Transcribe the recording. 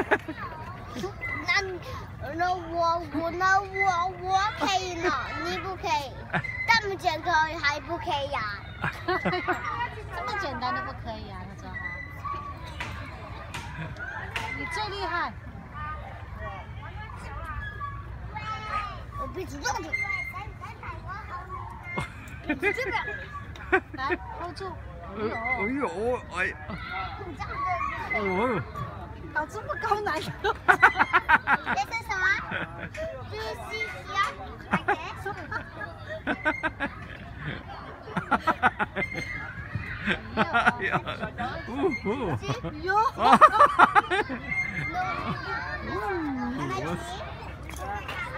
我可以呢，你不可以。这么简单还不可以呀？ 这么简单都不可以啊？他说哈，你最厉害。 我被主动的。这边。 来 hold 住。 哎呦，哎。哦。 搞这么高难度。 这是什么？这是西洋。 哎呀， 哟。